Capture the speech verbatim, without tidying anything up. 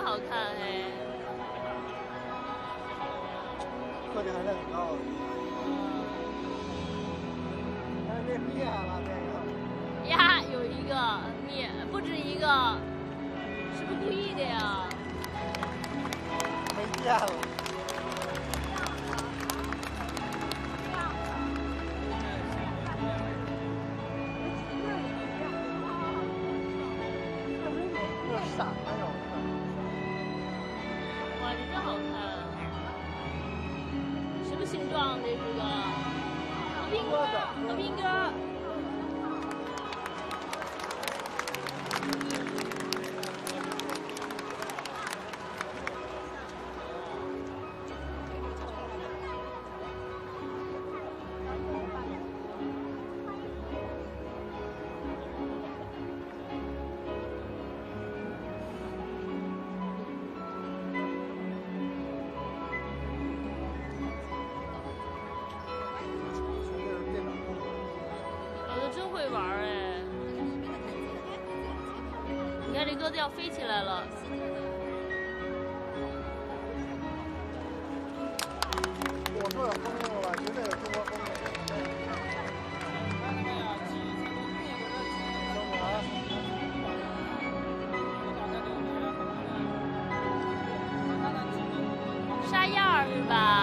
好看哎。 客厅还是很高的。还有这面了，这个。 呀，有一个面，不止一个，是不是故意的呀？ 没见了。闪那种。 哇，这真好看！什么形状？这是个和平鸽，和平鸽。真会玩哎！你看这鸽子要飞起来了。 我说有风了吧？绝对有中国风。 沙燕儿是吧？